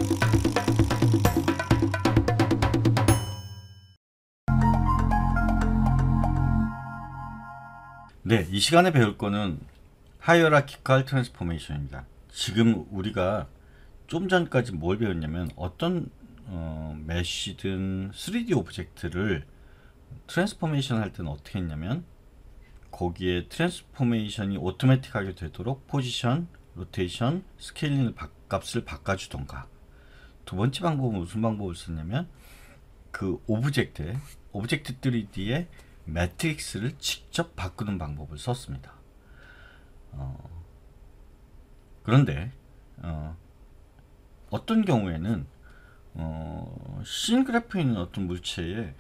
네, 이 시간에 배울 거는 하이어라키컬 트랜스포메이션입니다. 지금 우리가 좀 전까지 뭘 배웠냐면 어떤 메쉬든 3D 오브젝트를 트랜스포메이션 할 때는 어떻게 했냐면 거기에 트랜스포메이션이 오토매틱하게 되도록 포지션, 로테이션, 스케일링 값을 바꿔주던가, 두 번째 방법은 무슨 방법을 썼냐면 그 오브젝트 3D의 매트릭스를 직접 바꾸는 방법을 썼습니다. 그런데 어떤 경우에는 씬 그래프에 있는 어떤 물체에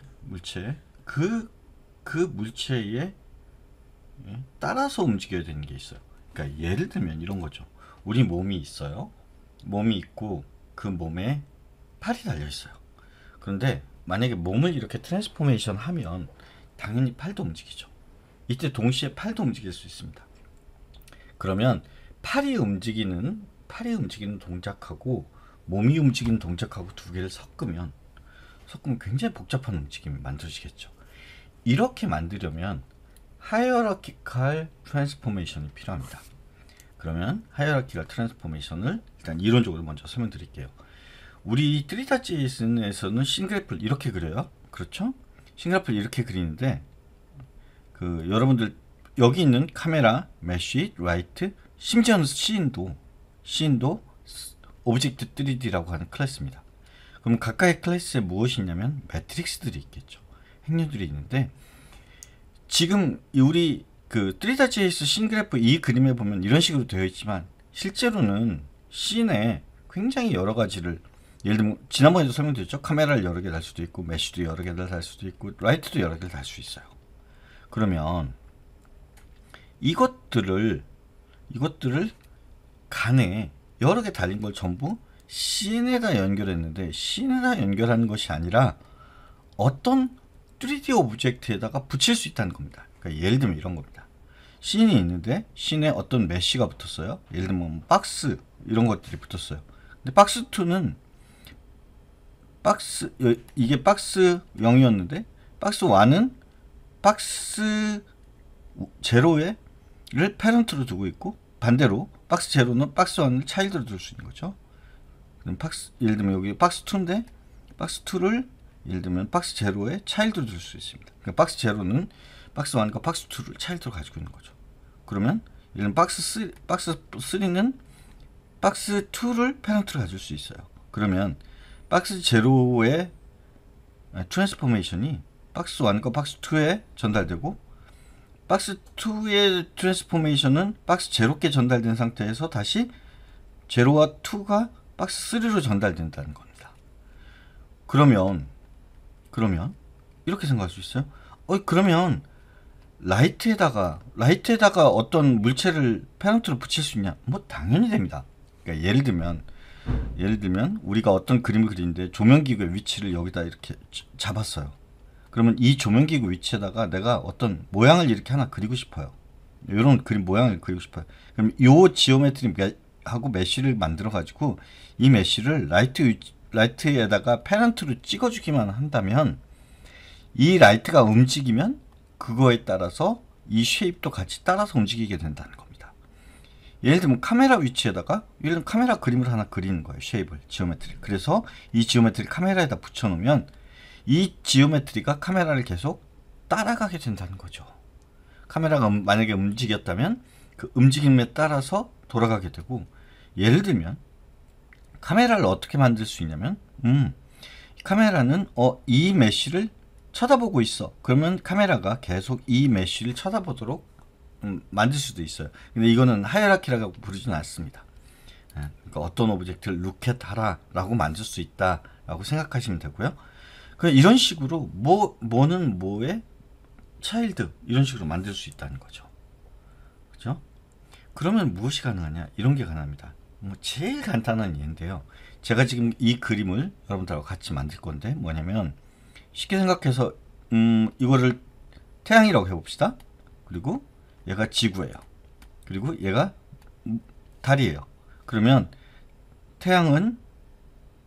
그 물체에 따라서 움직여야 되는 게 있어요. 그러니까 예를 들면 이런 거죠. 우리 몸이 있어요. 몸이 있고 그 몸에 팔이 달려 있어요. 그런데 만약에 몸을 이렇게 트랜스포메이션 하면 당연히 팔도 움직이죠. 이때 동시에 팔도 움직일 수 있습니다. 그러면 팔이 움직이는 동작하고 몸이 움직이는 동작하고 두 개를 섞으면 굉장히 복잡한 움직임이 만들어지겠죠. 이렇게 만들려면 하이어라키컬 트랜스포메이션이 필요합니다. 그러면 하이어라키컬 트랜스포메이션을 일단 이론적으로 먼저 설명드릴게요. 우리 3.js에서는 씬그래프를 이렇게 그려요. 그렇죠? 씬그래프를 이렇게 그리는데 여러분들 여기 있는 카메라, 메쉬, 라이트, 심지어는 씬도 오브젝트 3D라고 하는 클래스입니다. 그럼 각각의 클래스에 무엇이 있냐면 매트릭스들이 있겠죠. 행렬들이 있는데 지금 우리 3.js 씬그래프 이 그림에 보면 이런 식으로 되어 있지만 실제로는 씬에 굉장히 여러 가지를, 예를 들면 지난번에도 설명드렸죠. 카메라를 여러 개 달 수도 있고 메쉬도 여러 개 달 수도 있고 라이트도 여러 개 달 수 있어요. 그러면 이것들을 간에 여러 개 달린 걸 전부 씬에다 연결했는데 씬에다 연결하는 것이 아니라 어떤 3D 오브젝트에다가 붙일 수 있다는 겁니다. 그러니까 예를 들면 이런 겁니다. 씬이 있는데 씬에 어떤 메쉬가 붙었어요. 예를 들면 박스 이런 것들이 붙었어요. 근데 박스 2는 이게 박스 0이었는데 박스 1은 박스 제로를 패런트로 두고 있고 반대로 박스 제로는 박스 1을 차일드로 둘 수 있는 거죠. 그럼 예를 들면 여기 박스 2인데 박스 2를 예를 들면 박스 제로에 차일드로 둘 수 있습니다. 그러니까 박스 제로는 박스 1과 박스 2를 차일드로 가지고 있는 거죠. 그러면 예를 들면 박스 3는 박스 2를 패런트로 가질 수 있어요. 그러면 박스 제로의 트랜스포메이션이 박스 1과 박스 2에 전달되고 박스 2의 트랜스포메이션은 박스 제로께 전달된 상태에서 다시 제로와 2가 박스 3로 전달된다는 겁니다. 그러면 이렇게 생각할 수 있어요. 그러면 라이트에다가 어떤 물체를 패런트로 붙일 수 있냐? 뭐 당연히 됩니다. 그러니까 예를 들면 우리가 어떤 그림을 그리는데 조명기구의 위치를 여기다 이렇게 잡았어요. 그러면 이 조명기구 위치에다가 내가 어떤 모양을 이렇게 하나 그리고 싶어요. 이런 그림 모양을 그리고 싶어요. 그럼 이 지오메트리하고 메쉬를 만들어 가지고 이 메쉬를 라이트에다가 패런트로 찍어주기만 한다면 이 라이트가 움직이면 그거에 따라서 이 쉐입도 같이 따라서 움직이게 된다는 겁니다. 예를 들면 카메라 위치에다가 카메라 그림을 하나 그리는 거예요. 쉐입을, 지오메트리. 그래서 이 지오메트리 카메라에다 붙여놓으면 이 지오메트리가 카메라를 계속 따라가게 된다는 거죠. 카메라가 만약에 움직였다면 그 움직임에 따라서 돌아가게 되고, 예를 들면 카메라를 어떻게 만들 수 있냐면 카메라는 이 메쉬를 쳐다보고 있어. 그러면 카메라가 계속 이 메쉬를 쳐다보도록 만들 수도 있어요. 근데 이거는 하이어라키라고 부르지는 않습니다. 그러니까 어떤 오브젝트를 루켓하라 라고 만들 수 있다 라고 생각하시면 되고요. 이런 식으로 뭐는 뭐의 차일드 이런 식으로 만들 수 있다는 거죠. 그죠? 그러면 무엇이 가능하냐? 이런 게 가능합니다. 제일 간단한 예인데요. 제가 지금 이 그림을 여러분들하고 같이 만들 건데 뭐냐면 쉽게 생각해서 이거를 태양이라고 해봅시다. 그리고 얘가 지구예요. 그리고 얘가 달이에요. 그러면 태양은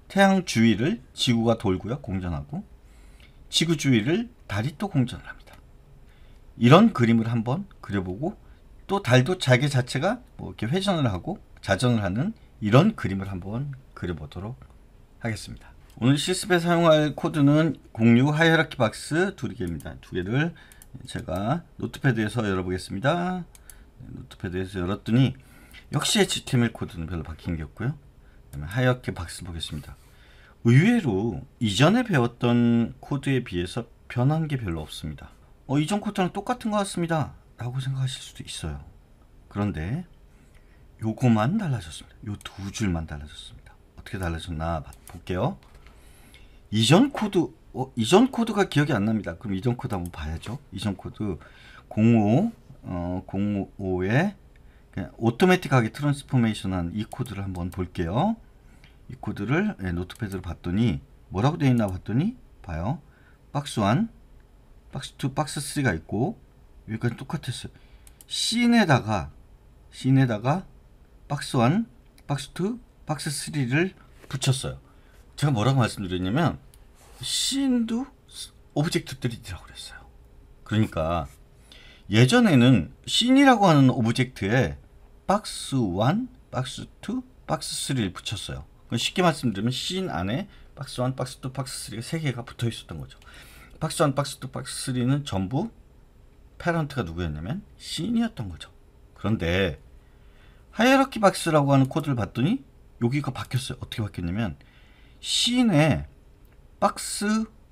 태양 주위를 지구가 돌고요. 공전하고 지구 주위를 달이 또 공전을 합니다. 이런 그림을 한번 그려보고 또 달도 자기 자체가 뭐 이렇게 회전을 하고 자전을 하는 이런 그림을 한번 그려보도록 하겠습니다. 오늘 실습에 사용할 코드는 06 하이어라키 박스 2개입니다. 2개를 제가 노트패드에서 열어보겠습니다. 노트패드에서 열었더니 역시 HTML 코드는 별로 바뀐 게 없고요. 그다음에 하이어라키 박스 보겠습니다. 의외로 이전에 배웠던 코드에 비해서 변한 게 별로 없습니다. 이전 코드랑 똑같은 것 같습니다 라고 생각하실 수도 있어요. 그런데 요거만 달라졌습니다. 요 두 줄만 달라졌습니다. 어떻게 달라졌나 볼게요. 이전 코드가 기억이 안 납니다. 그럼 이전 코드 한번 봐야죠. 이전 코드 05에 그냥 오토매틱하게 트랜스포메이션한 이 코드를 한번 볼게요. 이 코드를 노트패드로 봤더니 뭐라고 되어 있나 봤더니 봐요. 박스 1, 박스 2, 박스 3가 있고 여기까지 똑같았어요. 씬에다가 박스 1, 박스 2, 박스 3를 붙였어요. 제가 뭐라고 말씀드렸냐면 씬도 오브젝트들이라고 그랬어요. 그러니까 예전에는 씬이라고 하는 오브젝트에 박스 1, 박스 2, 박스 3를 붙였어요. 쉽게 말씀드리면 씬 안에 박스 1, 박스 2, 박스 3가 3개가 붙어 있었던 거죠. 박스 1, 박스 2, 박스 3는 전부 패런트가 누구였냐면 씬이었던 거죠. 그런데 하이어라키 박스라고 하는 코드를 봤더니 여기가 바뀌었어요. 어떻게 바뀌었냐면 씬에 박스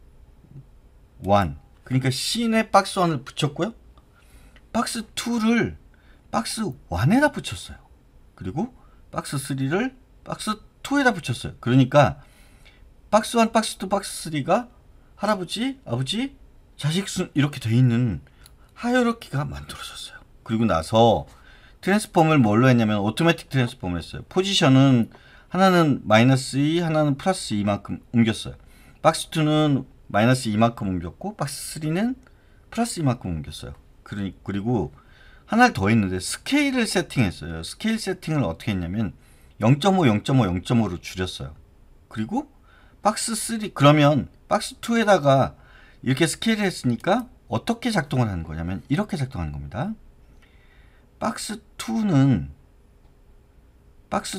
1, 그러니까 씬에 박스 1을 붙였고요. 박스 2를 박스 1에다 붙였어요. 그리고 박스 3를 박스 2에다 붙였어요. 그러니까 박스 1, 박스 2, 박스 3가 할아버지, 아버지, 자식 순 이렇게 돼 있는 하이어라키가 만들어졌어요. 그리고 나서 트랜스폼을 뭘로 했냐면 오토매틱 트랜스폼을 했어요. 포지션은 하나는 마이너스 2, 하나는 플러스 2만큼 옮겼어요. 박스 2는 마이너스 2만큼 옮겼고 박스 3는 플러스 2만큼 옮겼어요. 그리고 하나를 더 했는데 스케일을 세팅했어요. 스케일 세팅을 어떻게 했냐면 0.5, 0.5, 0.5로 줄였어요. 그리고 박스 3, 그러면 박스 2에다가 이렇게 스케일을 했으니까 어떻게 작동을 하는 거냐면 이렇게 작동하는 겁니다. 박스 2는 박스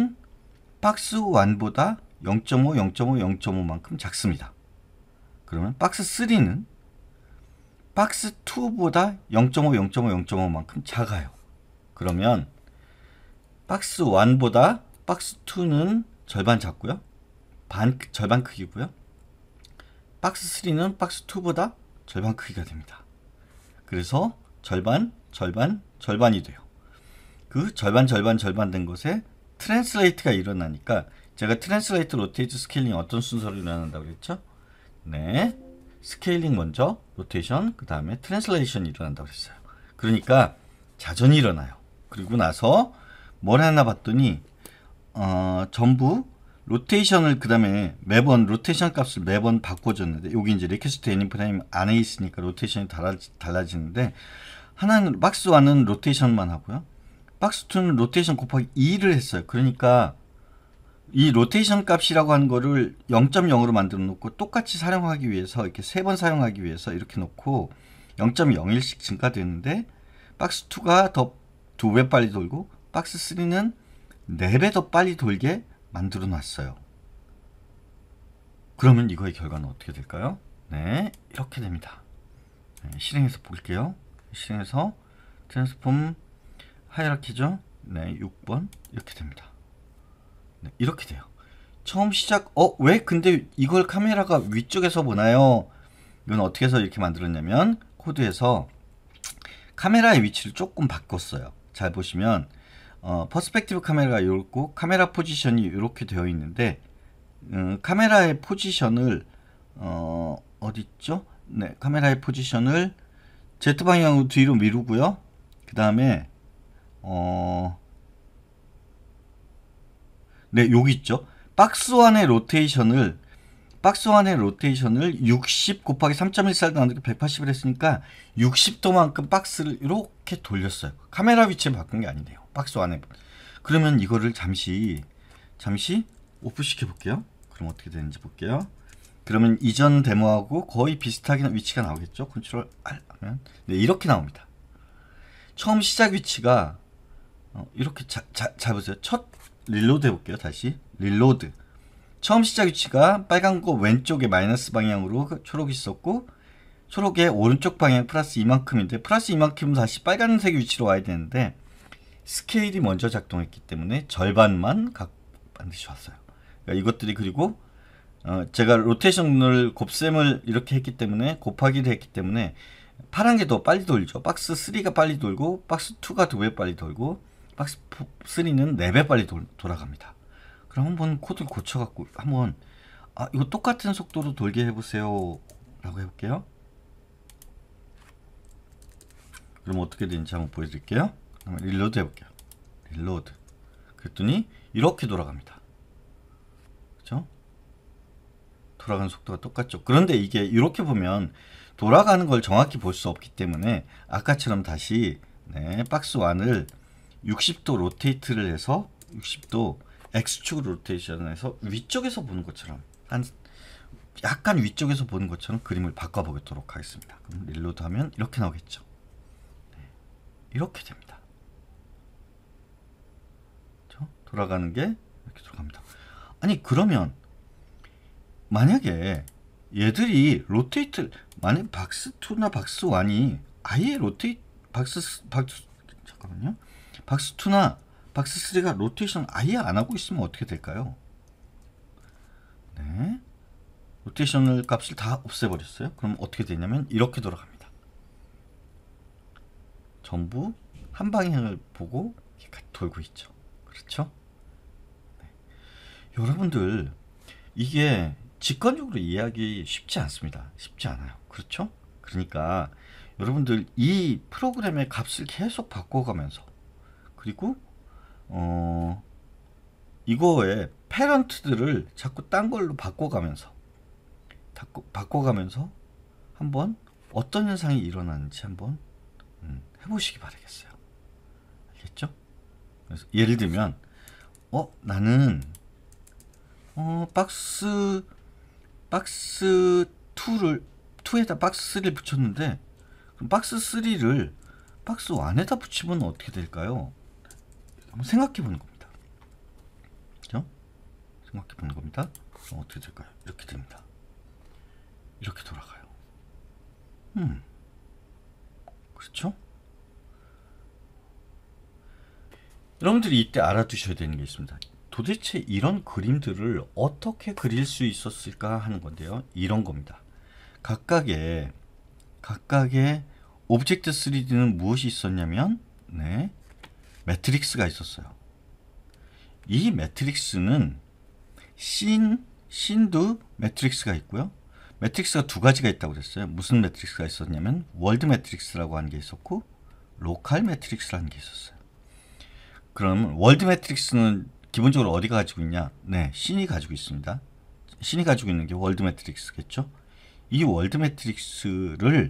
1보다 0.5, 0.5, 0.5만큼 작습니다. 그러면 박스 3는 박스 2보다 0.5, 0.5, 0.5만큼 작아요. 그러면 박스 1보다 박스 2는 절반 작고요. 절반 크기고요. 박스 3는 박스 2보다 절반 크기가 됩니다. 그래서 절반, 절반, 절반이 돼요. 그 절반, 절반, 절반 된 것에 트랜슬레이트가 일어나니까 제가 트랜슬레이트, 로테이트, 스케일링 어떤 순서로 일어난다고 그랬죠? 네, 스케일링 먼저, 로테이션, 그 다음에 트랜슬레이션이 일어난다고 그랬어요. 그러니까 자전이 일어나요. 그리고 나서 뭘 하나 봤더니 전부 로테이션을 그 다음에 매번 로테이션 값을 매번 바꿔줬는데 여기 이제 리퀘스트 애니 프레임 안에 있으니까 로테이션이 달라지는데 하나는 박스 1은 로테이션만 하고요. 박스 2는 로테이션 곱하기 2를 했어요. 그러니까 이 로테이션 값이라고 하는 거를 0.0으로 만들어 놓고 똑같이 사용하기 위해서 이렇게 3번 사용하기 위해서 이렇게 놓고 0.01씩 증가되는데 박스 2가 더 2배 빨리 돌고 박스 3는 4배 더 빨리 돌게 만들어 놨어요. 그러면 이거의 결과는 어떻게 될까요? 네, 이렇게 됩니다. 네, 실행해서 볼게요. 실행해서 트랜스폼 하이어라키죠. 네, 6번 이렇게 됩니다. 네, 이렇게 돼요. 처음 시작 왜 근데 이걸 카메라가 위쪽에서 보나요? 이건 어떻게 해서 이렇게 만들었냐면 코드에서 카메라의 위치를 조금 바꿨어요. 잘 보시면 퍼스펙티브 카메라가 이렇고 카메라 포지션이 이렇게 되어 있는데 카메라의 포지션을 어디 있죠? 네, 카메라의 포지션을 Z 방향으로 뒤로 미루고요. 그 다음에 네, 여기 있죠. 박스 1의 로테이션을 60 곱하기 3.14를 나누기 180을 했으니까 60도만큼 박스를 이렇게 돌렸어요. 카메라 위치를 바꾼 게 아니네요. 박스 안에. 그러면 이거를 잠시 오프 시켜 볼게요. 그럼 어떻게 되는지 볼게요. 그러면 이전 데모하고 거의 비슷하게 위치가 나오겠죠. 컨트롤 R 하면 네, 이렇게 나옵니다. 처음 시작 위치가 이렇게 잘 보세요. 첫 릴로드 해볼게요. 다시 릴로드. 처음 시작 위치가 빨간 거 왼쪽에 마이너스 방향으로 초록이 있었고 초록의 오른쪽 방향 플러스 이만큼인데 플러스 이만큼 다시 빨간색 위치로 와야 되는데 스케일이 먼저 작동했기 때문에 절반만 반드시 왔어요. 그러니까 이것들이 그리고 제가 로테이션을 곱셈을 이렇게 했기 때문에 곱하기를 했기 때문에 파란 게 더 빨리 돌죠. 박스 3가 빨리 돌고 박스 2가 2배 빨리 돌고 박스 3는 4배 빨리 돌아갑니다. 그럼 한번 코드를 고쳐갖고 한번 이거 똑같은 속도로 돌게 해보세요 라고 해볼게요. 그럼 어떻게 되는지 한번 보여드릴게요. 릴로드 해볼게요. 릴로드. 그랬더니 이렇게 돌아갑니다. 그렇죠? 돌아가는 속도가 똑같죠. 그런데 이게 이렇게 보면 돌아가는 걸 정확히 볼 수 없기 때문에 아까처럼 다시 박스 1을 60도 로테이트를 해서 60도 X축으로 로테이션해서 위쪽에서 보는 것처럼 약간 위쪽에서 보는 것처럼 그림을 바꿔보도록 하겠습니다. 그럼 릴로드 하면 이렇게 나오겠죠. 이렇게 됩니다. 그렇죠? 돌아가는 게 이렇게 돌아갑니다. 아니 그러면 만약에 얘들이 로테이트 만약 박스 2나 박스 1이 아예 로테이트 잠깐만요. 박스 2나 박스 3가 로테이션 아예 안 하고 있으면 어떻게 될까요? 네. 로테이션을 값을 다 없애버렸어요. 그럼 어떻게 되냐면 이렇게 돌아갑니다. 전부 한 방향을 보고 돌고 있죠. 그렇죠? 네. 여러분들 이게 직관적으로 이해하기 쉽지 않습니다. 쉽지 않아요. 그렇죠? 그러니까 여러분들 이 프로그램의 값을 계속 바꿔가면서 그리고 이거의 패런트들을 자꾸 딴 걸로 바꿔가면서 한번 어떤 현상이 일어나는지 한번 해보시기 바라겠어요. 알겠죠? 그래서 예를 들면 나는 박스 2에다 박스 3를 붙였는데 그럼 박스 3를 박스 1에다 붙이면 어떻게 될까요? 한번 생각해 보는 겁니다. 그죠? 생각해 보는 겁니다. 그럼 어떻게 될까요? 이렇게 됩니다. 이렇게 돌아가요. 그렇죠? 여러분들이 이때 알아두셔야 되는 게 있습니다. 도대체 이런 그림들을 어떻게 그릴 수 있었을까 하는 건데요. 이런 겁니다. 각각의 오브젝트 3D는 무엇이 있었냐면 매트릭스가 있었어요. 이 매트릭스는 씬도 매트릭스가 있고요. 매트릭스가 두 가지가 있다고 그랬어요. 무슨 매트릭스가 있었냐면 월드 매트릭스라고 하는 게 있었고 로컬 매트릭스라는 게 있었어요. 그럼 월드 매트릭스는 기본적으로 어디가 가지고 있냐? 씬이 가지고 있습니다. 씬이 가지고 있는 게 월드 매트릭스겠죠? 이 월드 매트릭스를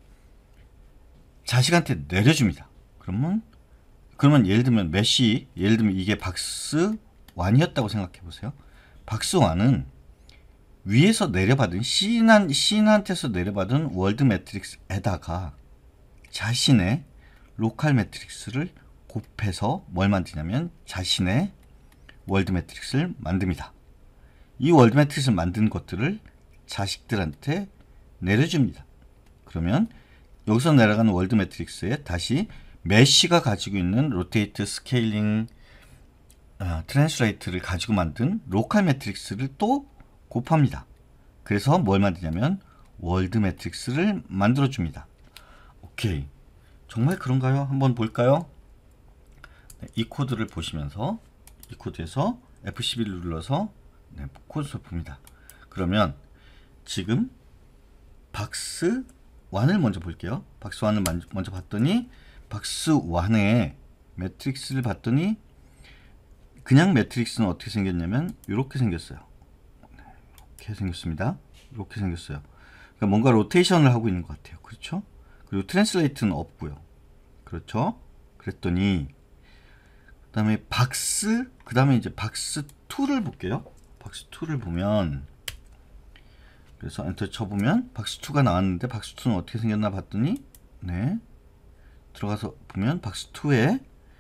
자식한테 내려줍니다. 그러면 예를 들면 예를 들면 이게 박스 1이었다고 생각해 보세요. 박스 1은 위에서 내려받은 씬한테서 내려받은 월드 매트릭스에다가 자신의 로컬 매트릭스를 곱해서 뭘 만드냐면 자신의 월드 매트릭스를 만듭니다. 이 월드 매트릭스를 만든 것들을 자식들한테 내려줍니다. 그러면 여기서 내려가는 월드 매트릭스에 다시 메쉬가 가지고 있는 로테이트, 스케일링, 트랜슬레이트를 가지고 만든 로컬 매트릭스를 또 곱합니다. 그래서 뭘 만드냐면 월드 매트릭스를 만들어 줍니다. 오케이. 정말 그런가요? 한번 볼까요? 이 코드를 보시면서 이 코드에서 F11을 눌러서 콘솔 봅니다. 그러면 지금 박스 1을 먼저 볼게요. 박스 1을 먼저 봤더니 박스 1의 매트릭스를 봤더니 그냥 매트릭스는 어떻게 생겼냐면 이렇게 생겼어요. 이렇게 생겼습니다. 이렇게 생겼어요. 그러니까 뭔가 로테이션을 하고 있는 것 같아요. 그렇죠? 그리고 트랜슬레이트는 없고요. 그렇죠? 그랬더니 그 다음에 이제 박스 2를 볼게요. 박스 2를 보면, 그래서 엔터 쳐보면 박스 2가 나왔는데 박스 2는 어떻게 생겼나 봤더니, 네, 들어가서 보면 박스 2에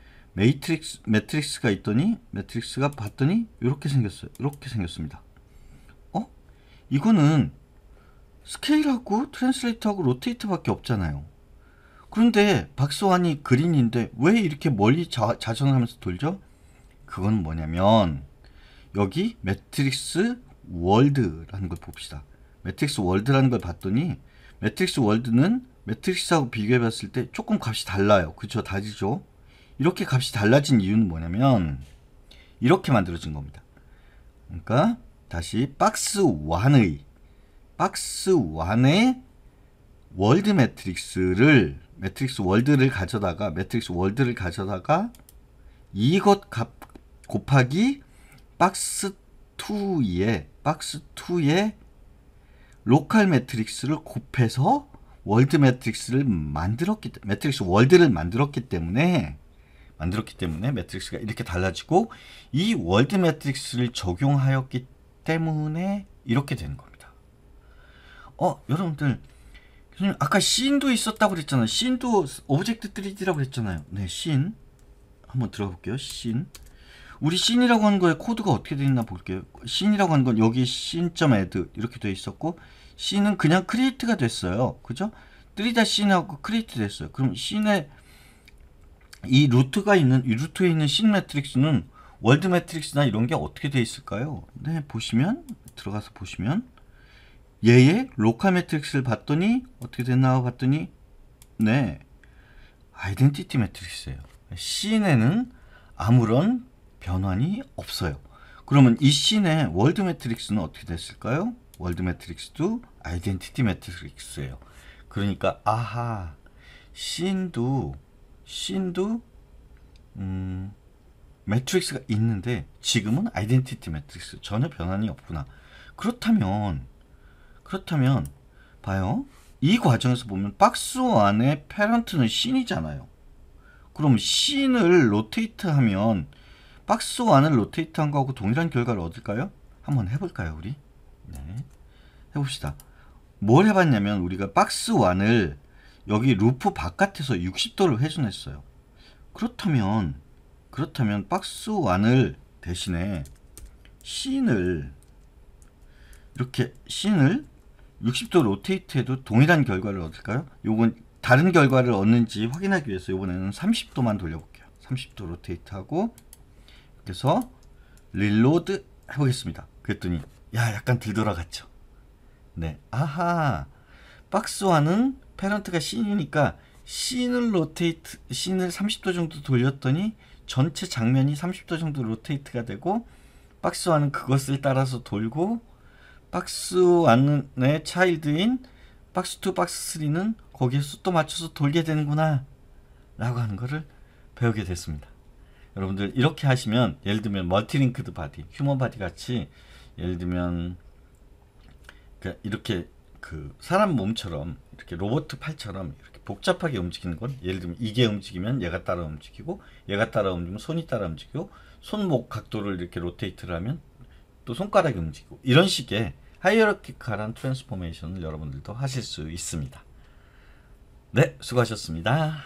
매트릭스가 있더니, 매트릭스가 봤더니 이렇게 생겼어요. 이렇게 생겼습니다. 이거는 스케일하고 트랜슬레이트하고 로테이트밖에 없잖아요. 그런데 박스 1이 그린인데 왜 이렇게 멀리 자전하면서 돌죠? 그건 뭐냐면, 여기 매트릭스 월드라는 걸 봅시다. 매트릭스 월드라는 걸 봤더니, 매트릭스 월드는 매트릭스하고 비교해 봤을 때 조금 값이 달라요. 그쵸? 다르죠? 이렇게 값이 달라진 이유는 뭐냐면, 이렇게 만들어진 겁니다. 그러니까 다시 박스 1의 월드 매트릭스 월드를 가져다가 이것 값 곱하기 박스 2의 로컬 매트릭스를 곱해서 매트릭스 월드를 만들었기 때문에 매트릭스가 이렇게 달라지고, 이 월드 매트릭스를 적용하였기 때문에 이렇게 되는 겁니다. 여러분들, 교수님 아까 씬도 있었다고 그랬잖아요. 씬도 오브젝트 3D라고 그랬잖아요. 네, 씬 한번 들어가 볼게요. 씬, 우리 씬이라고 하는 거에 코드가 어떻게 되어 있나 볼게요. 씬이라고 하는 건 여기 씬.add 이렇게 되어 있었고, 씬은 그냥 크리에이트가 됐어요. 그죠? 3-씬하고 크리에이트 됐어요. 그럼 씬에 이 루트에 있는 씬 매트릭스는 월드 매트릭스나 이런 게 어떻게 되어 있을까요? 네, 들어가서 보시면 얘의 로컬 매트릭스를 봤더니 어떻게 됐나 봤더니, 네, 아이덴티티 매트릭스예요. 씬에는 아무런 변환이 없어요. 그러면 이 씬의 월드 매트릭스는 어떻게 됐을까요? 월드 매트릭스도 아이덴티티 매트릭스예요. 그러니까 아하, 씬도 매트릭스가 있는데 지금은 아이덴티티 매트릭스, 전혀 변환이 없구나. 그렇다면 봐요. 이 과정에서 보면 박스 1의 패런트는 씬이잖아요. 그럼 씬을 로테이트하면 박스 1을 로테이트한 거하고 동일한 결과를 얻을까요? 한번 해볼까요, 우리? 네, 해봅시다. 뭘 해봤냐면, 우리가 박스 1을 여기 루프 바깥에서 60도를 회전했어요. 그렇다면 박스 1을 대신에 씬을 60도 로테이트해도 동일한 결과를 얻을까요? 요건 다른 결과를 얻는지 확인하기 위해서 이번에는 30도만 돌려볼게요. 30도 로테이트하고, 그래서 릴로드 해보겠습니다. 그랬더니 약간 들돌아갔죠. 네, 아하, 박스 1은 패런트가 씬이니까 씬을 30도 정도 돌렸더니 전체 장면이 30도 정도 로테이트가 되고, 박스 1은 그것을 따라서 돌고, 박스 1의 차일드인 박스 2, 박스 3는 거기에 숫도 맞춰서 돌게 되는구나 라고 하는 거를 배우게 됐습니다. 여러분들 이렇게 하시면, 예를 들면 멀티링크드 바디, 휴먼 바디 같이, 예를 들면 이렇게 사람 몸처럼, 이렇게 로봇 팔처럼 이렇게 복잡하게 움직이는 건, 예를 들면 이게 움직이면 얘가 따라 움직이고, 얘가 따라 움직이면 손이 따라 움직이고, 손목 각도를 이렇게 로테이트를 하면 또 손가락이 움직이고, 이런 식의 하이어러키컬한 트랜스포메이션을 여러분들도 하실 수 있습니다. 네, 수고하셨습니다.